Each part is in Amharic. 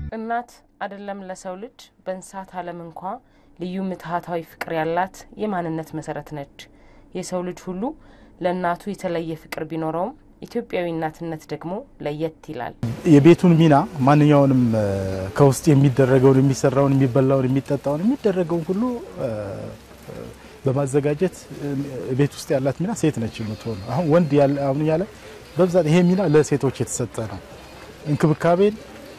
እናት አይደለም ለሰው ልጅ በእንስሳት ዓለም እንኳን ልዩ ምትሃታዊ ፍቅር ያላት የማንነት መሰረት ነች። የሰው ልጅ ሁሉ ለእናቱ የተለየ ፍቅር ቢኖረውም ኢትዮጵያዊ እናትነት ደግሞ ለየት ይላል። የቤቱን ሚና ማንኛውንም ከውስጥ የሚደረገውን የሚሰራውን የሚበላውን የሚጠጣውን የሚደረገውን ሁሉ በማዘጋጀት ቤት ውስጥ ያላት ሚና ሴት ነች የምትሆነው። አሁን ወንድ ያለ በብዛት ይሄ ሚና ለሴቶች የተሰጠ ነው። እንክብካቤን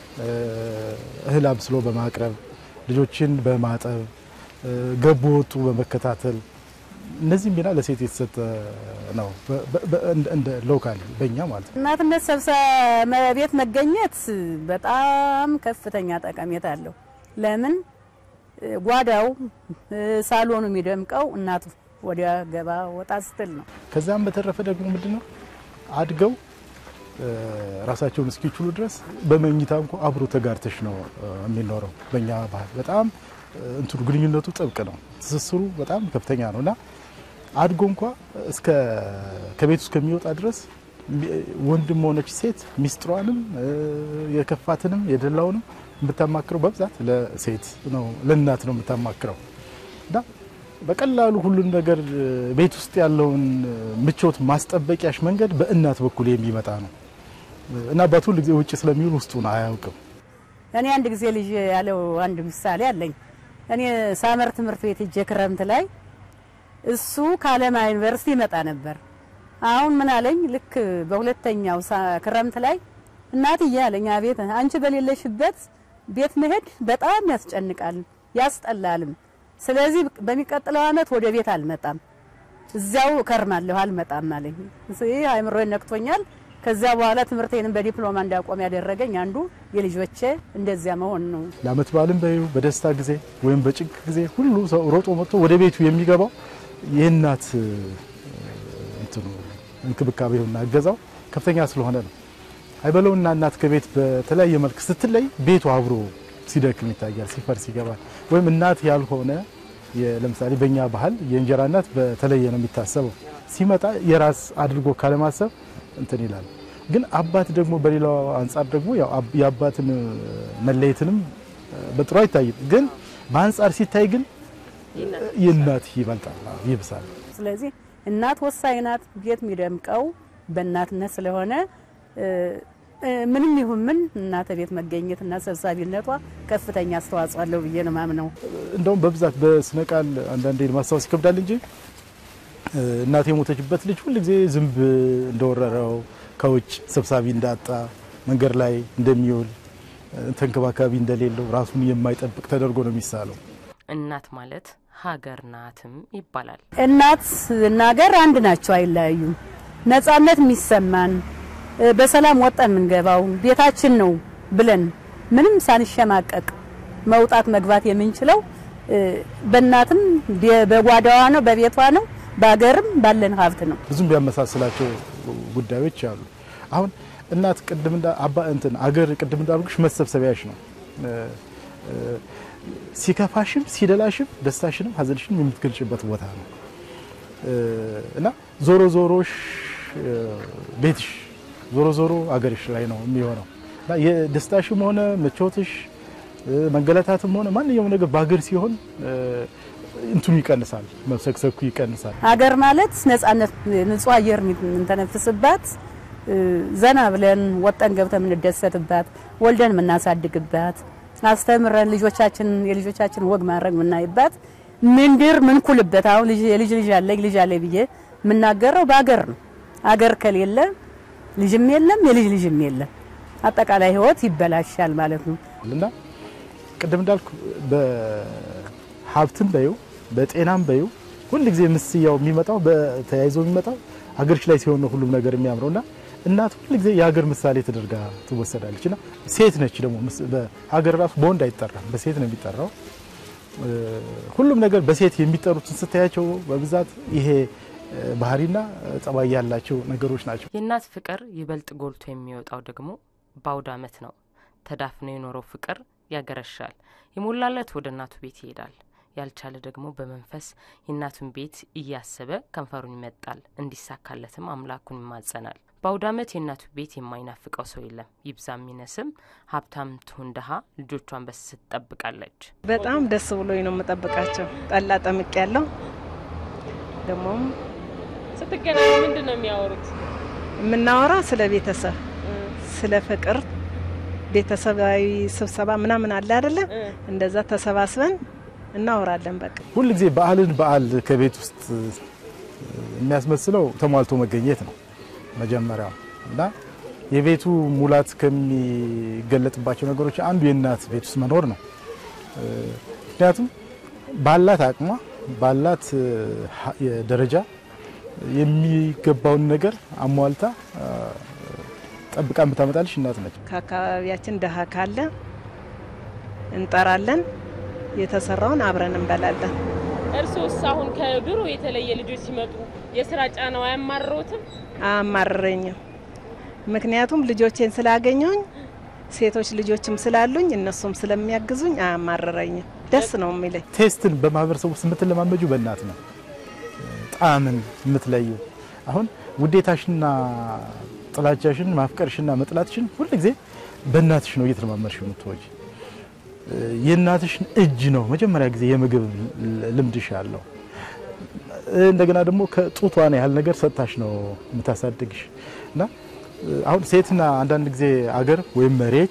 እህል አብስሎ በማቅረብ ልጆችን በማጠብ ገቡ ወጡ በመከታተል እነዚህ ሚና ለሴት የተሰጠ ነው እንደ ሎካል በእኛ ማለት ነው። እናትነት ቤት መገኘት በጣም ከፍተኛ ጠቀሜታ አለው። ለምን ጓዳው ሳሎኑ የሚደምቀው እናቱ ወዲያ ገባ ወጣ ስትል ነው። ከዛም በተረፈ ደግሞ ምንድነው አድገው ራሳቸውን እስኪችሉ ድረስ በመኝታ እንኳን አብሮ ተጋርተሽ ነው የሚኖረው። በእኛ ባህል በጣም እንትሩ ግንኙነቱ ጥብቅ ነው። ትስስሩ በጣም ከፍተኛ ነውና አድጎ እንኳን እስከ ከቤት ውስጥ ከሚወጣ ድረስ ወንድም ሆነች ሴት ሚስጥሯንም የከፋትንም የደላውንም የምታማክረው በብዛት ለሴት ነው ለእናት ነው የምታማክረው። እና በቀላሉ ሁሉን ነገር ቤት ውስጥ ያለውን ምቾት ማስጠበቂያሽ መንገድ በእናት በኩል የሚመጣ ነው። እና አባቱ ለጊዜ ውጪ ስለሚውል ውስጡን አያውቅም። እኔ አንድ ጊዜ ልጅ ያለው አንድ ምሳሌ አለኝ። እኔ ሳመር ትምህርት ቤት እጄ ክረምት ላይ እሱ ካለማ ዩኒቨርሲቲ መጣ ነበር። አሁን ምን አለኝ ልክ በሁለተኛው ክረምት ላይ እናትዬ አለኝ አቤት አንቺ በሌለሽበት ቤት መሄድ በጣም ያስጨንቃል ያስጠላልም። ስለዚህ በሚቀጥለው አመት ወደ ቤት አልመጣም እዛው ከርማለሁ አልመጣም አለኝ። እዚህ አይምሮዬን ነክቶኛል። ከዛ በኋላ ትምህርቴንም በዲፕሎማ እንዳቆም ያደረገኝ አንዱ የልጆቼ እንደዚያ መሆን ነው። ለአመት በዓልም በደስታ ጊዜ ወይም በጭንቅ ጊዜ ሁሉ ሰው ሮጦ መጥቶ ወደ ቤቱ የሚገባው የእናት እንትኑ እንክብካቤውና እገዛው ከፍተኛ ስለሆነ ነው። አይበለውና እናት ከቤት በተለያየ መልክ ስትለይ ቤቱ አብሮ ሲደክም ይታያል ሲፈርስ ይገባል። ወይም እናት ያልሆነ ለምሳሌ በእኛ ባህል የእንጀራ እናት በተለየ ነው የሚታሰበው። ሲመጣ የራስ አድርጎ ካለማሰብ እንትን ይላል። ግን አባት ደግሞ በሌላው አንፃር ደግሞ ያው የአባትን መለየትንም በጥሩ አይታይም። ግን በአንፃር ሲታይ ግን የእናት ይበልጣል ይብሳል። ስለዚህ እናት ወሳኝ ናት። ቤት የሚደምቀው በእናትነት ስለሆነ ምንም ይሁን ምን እናት ቤት መገኘትና ሰብሳቢነቷ ከፍተኛ አስተዋጽኦ አለው ብዬ ነው ማምነው። እንደውም በብዛት በስነ ቃል አንዳንዴ ማስተዋወስ ይከብዳል እንጂ እናት የሞተችበት ልጅ ሁሉ ጊዜ ዝንብ እንደወረረው ከውጭ ሰብሳቢ እንዳጣ መንገር ላይ እንደሚውል ተንከባካቢ እንደሌለው ራሱን የማይጠብቅ ተደርጎ ነው የሚሳለው። እናት ማለት ሀገር ናትም ይባላል። እናት እና ሀገር አንድ ናቸው አይለያዩም። ነፃነት የሚሰማን በሰላም ወጣን ምንገባው ቤታችን ነው ብለን ምንም ሳንሸማቀቅ መውጣት መግባት የምንችለው በእናትም በጓዳዋ ነው በቤቷ ነው በአገርም ባለን ሀብት ነው። ብዙም ቢያመሳስላቸው ጉዳዮች አሉ። አሁን እናት ቅድም አገር ቅድም እንዳልኩሽ መሰብሰቢያሽ ነው። ሲከፋሽም ሲደላሽም ደስታሽንም ሀዘንሽንም የምትገልጭበት ቦታ ነው። እና ዞሮ ዞሮሽ ቤትሽ ዞሮ ዞሮ አገርሽ ላይ ነው የሚሆነው። እና የደስታሽም ሆነ ምቾትሽ መንገላታትም ሆነ ማንኛውም ነገር ባገር ሲሆን እንትኑ ይቀንሳል መሰክሰኩ ይቀንሳል። አገር ማለት ነፃነት ንጹህ አየር እንተነፍስባት ዘና ብለን ወጣን ገብተን እንደሰትባት ወልደን ምናሳድግባት አስተምረን የልጆቻችን ወግ ማድረግ ምናይባት ምንድር ምን ኩልበት አሁን ልጅ ልጅ አለ ብዬ ምናገረው ባገር ነው። አገር ከሌለ ልጅም የለም የልጅም የለም። አጠቃላይ ህይወት ይበላሻል ማለት ነው። እና ቅድም እንዳልኩ በሀብትም በዩ በጤናም በዩ ሁሉ ጊዜ ምስያው የሚመጣው በተያይዞ የሚመጣው አገርሽ ላይ ሲሆን ነው ሁሉም ነገር የሚያምረውና እናት ሁሉ ጊዜ የሀገር ምሳሌ ተደርጋ ትወሰዳለችና ሴት ነች ደግሞ በሀገር ራሱ በወንድ አይጠራም በሴት ነው የሚጠራው። ሁሉም ነገር በሴት የሚጠሩትን ስታያቸው በብዛት ይሄ ባህሪና ጸባይ ያላቸው ነገሮች ናቸው። የእናት ፍቅር ይበልጥ ጎልቶ የሚወጣው ደግሞ ባውድ አመት ነው። ተዳፍኖ የኖረው ፍቅር ያገረሻል። የሞላለት ወደ እናቱ ቤት ይሄዳል። ያልቻለ ደግሞ በመንፈስ የእናቱን ቤት እያሰበ ከንፈሩን ይመጣል። እንዲሳካለትም አምላኩን ይማጸናል። በአውዳመት የእናቱ ቤት የማይናፍቀው ሰው የለም። ይብዛም ይነስም ሀብታም ትሁን ደሃ ልጆቿን በስስት ትጠብቃለች። በጣም ደስ ብሎኝ ነው የምጠብቃቸው። ጠላ ጠምቅ ያለው ደሞም ስትገናኙ ምንድነው የሚያወሩት? የምናወራ ስለ ቤተሰብ ስለ ፍቅር ቤተሰባዊ ስብሰባ ምናምን አለ አይደለ? እንደዛ ተሰባስበን እናወራለን። በቃ ሁሉ ጊዜ በዓል ከቤት ውስጥ የሚያስመስለው ተሟልቶ መገኘት ነው መጀመሪያው እና የቤቱ ሙላት ከሚገለጥባቸው ነገሮች አንዱ የእናት ቤት ውስጥ መኖር ነው። ምክንያቱም ባላት አቅሟ ባላት ደረጃ የሚገባውን ነገር አሟልታ ጠብቃ የምታመጣልሽ እናት ነች። ከአካባቢያችን ደሃ ካለ እንጠራለን፣ የተሰራውን አብረን እንበላለን። እርሶስ አሁን ከድሮ የተለየ ልጆች ሲመጡ የሥራ ጫናው አያማርሮትም? አያማርረኝም። ምክንያቱም ልጆቼን ስላገኘሁኝ ሴቶች ልጆችም ስላሉኝ እነሱም ስለሚያግዙኝ አያማርረኝም። ደስ ነው የሚለኝ። ቴስትን በማህበረሰቡ ውስጥ የምትለማመጂው በእናት ነው። ጣዕምን የምትለዩ አሁን ውዴታሽና ጥላቻሽን ማፍቀርሽና መጥላትሽን ሁሉ ጊዜ በእናትሽ ነው እየተለማመድሽ የምትወጂ። የእናትሽን እጅ ነው መጀመሪያ ጊዜ የምግብ ልምድሽ ያለው። እንደገና ደግሞ ከጡቷን ያህል ነገር ሰጣሽ ነው የምታሳድግሽ እና አሁን ሴትና አንዳንድ ጊዜ አገር ወይም መሬት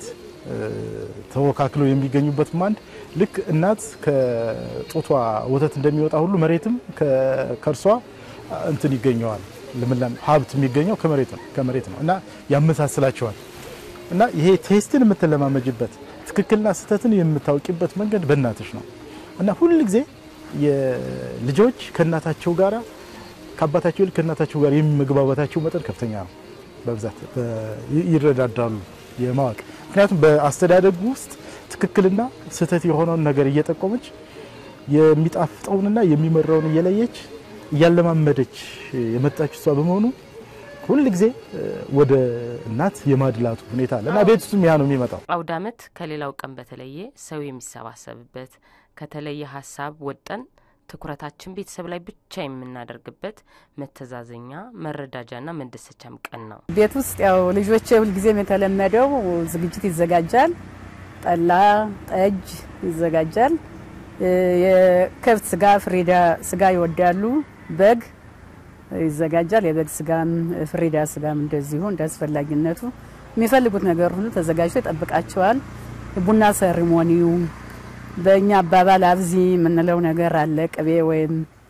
ተወካክለው የሚገኙበት ማንድ ልክ እናት ከጡቷ ወተት እንደሚወጣ ሁሉ መሬትም ከርሷ እንትን ይገኛዋል። ለምለም ሀብት የሚገኘው ከመሬት ነው እና ያመሳስላቸዋል እና ይሄ ቴስትን የምትለማመጅበት ትክክልና ስተትን የምታውቂበት መንገድ በእናትሽ ነው እና ሁሉ ጊዜ የልጆች ከእናታቸው ጋራ ከአባታቸው ይልቅ ከእናታቸው ጋር የሚመግባባታቸው መጠን ከፍተኛ ነው። በብዛት ይረዳዳሉ የማወቅ ምክንያቱም በአስተዳደግ ውስጥ ትክክልና ስተት የሆነውን ነገር እየጠቆመች የሚጣፍጠውንና የሚመራውን እየለየች ያለማመደች የመጣች እሷ በመሆኑ ሁሉ ጊዜ ወደ እናት የማድላቱ ሁኔታ አለና ቤት ውስጥም ያ ነው የሚመጣው። አውዳመት ከሌላው ቀን በተለየ ሰው የሚሰባሰብበት ከተለየ ሐሳብ ወጠን ትኩረታችን ቤተሰብ ላይ ብቻ የምናደርግበት መተዛዘኛ መረዳጃና መደሰቻም ቀን ነው። ቤት ውስጥ ያው ልጆች ሁሉ ጊዜ የተለመደው ዝግጅት ይዘጋጃል። ጠላ ጠጅ ይዘጋጃል። የከብት ስጋ ፍሪዳ ስጋ ይወዳሉ። በግ ይዘጋጃል። የበግ ስጋም ፍሪዳ ስጋም እንደዚሁ እንዳስፈላጊነቱ የሚፈልጉት ነገር ሁሉ ተዘጋጅቶ ይጠብቃቸዋል። ቡና ሴሪሞኒው በእኛ አባባል አብዚ የምንለው ነገር አለ። ቅቤ ወይም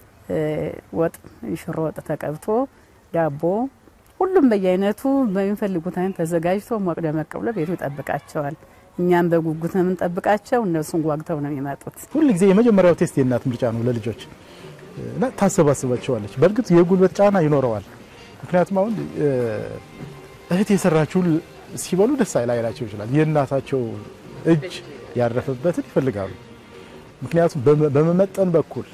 ወጥ ሽሮ ወጥ ተቀብቶ ዳቦ ሁሉም በየአይነቱ በሚፈልጉት አይነት ተዘጋጅቶ ሞቅ ደመቅ ብሎ ቤቱ ይጠብቃቸዋል። እኛም በጉጉት ነው የምንጠብቃቸው፣ እነሱም ጓግተው ነው የሚመጡት። ሁሉ ጊዜ የመጀመሪያው ቴስት የእናት ምርጫ ነው ለልጆች እና ታሰባስባቸዋለች። በእርግጥ የጉልበት ጫና ይኖረዋል። ምክንያቱም አሁን እህት የሰራችውን ሲበሉ ደስ አይላቸው ይችላል። የእናታቸው እጅ ያረፈበትን ይፈልጋሉ። ምክንያቱም በመመጠን በኩል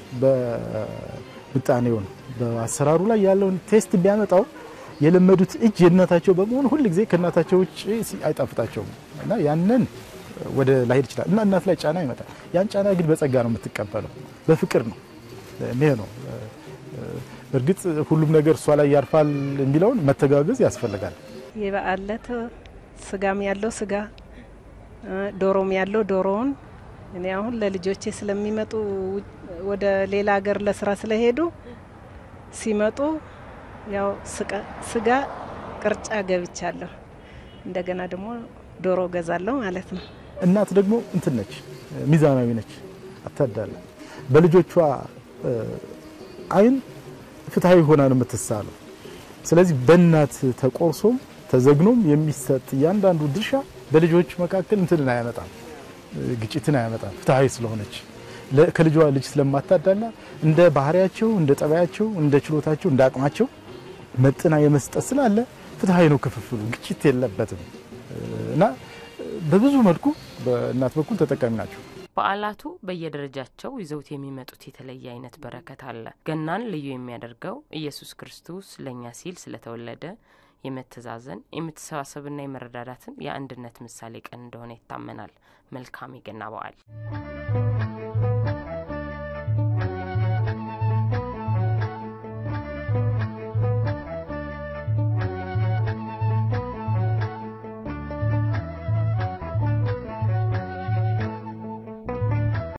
በምጣኔውን በአሰራሩ ላይ ያለውን ቴስት ቢያመጣው የለመዱት እጅ የእናታቸው በመሆኑ ሁሉ ጊዜ ከእናታቸው ውጪ አይጣፍጣቸውም እና ያንን ወደ ላይድ ይችላል እና እናት ላይ ጫና ይመጣል። ያን ጫና ግን በጸጋ ነው የምትቀበለው፣ በፍቅር ነው ነው። እርግጥ ሁሉም ነገር እሷ ላይ ያርፋል የሚለውን መተጋገዝ ያስፈልጋል። የበዓለት ስጋም ያለው ስጋ ዶሮም ያለው ዶሮውን እኔ አሁን ለልጆቼ ስለሚመጡ ወደ ሌላ ሀገር ለስራ ስለሄዱ ሲመጡ ያው ስጋ ቅርጫ ገብቻለሁ። እንደገና ደግሞ ዶሮ ገዛለሁ ማለት ነው። እናት ደግሞ እንትን ነች፣ ሚዛናዊ ነች፣ አታዳላ። በልጆቿ አይን ፍትሃዊ ሆና ነው የምትሳለው። ስለዚህ በእናት ተቆርሶም ተዘግኖም የሚሰጥ ያንዳንዱ ድርሻ በልጆች መካከል እንትን አያመጣም፣ ግጭትን አያመጣም። ፍትሃዊ ስለሆነች ከልጇ ልጅ ስለማታዳላ እንደ ባህሪያቸው እንደ ጠባያቸው እንደ ችሎታቸው እንደ አቅማቸው መጥና የመስጠት ስላለ ፍትሃዊ ነው ክፍፍሉ፣ ግጭት የለበትም እና በብዙ መልኩ በእናት በኩል ተጠቃሚ ናቸው። በዓላቱ በየደረጃቸው ይዘውት የሚመጡት የተለየ አይነት በረከት አለ። ገናን ልዩ የሚያደርገው ኢየሱስ ክርስቶስ ለኛ ሲል ስለተወለደ የመተዛዘን የመተሳሰብና የመረዳዳትን የአንድነት ምሳሌ ቀን እንደሆነ ይታመናል። መልካም የገና በዓል።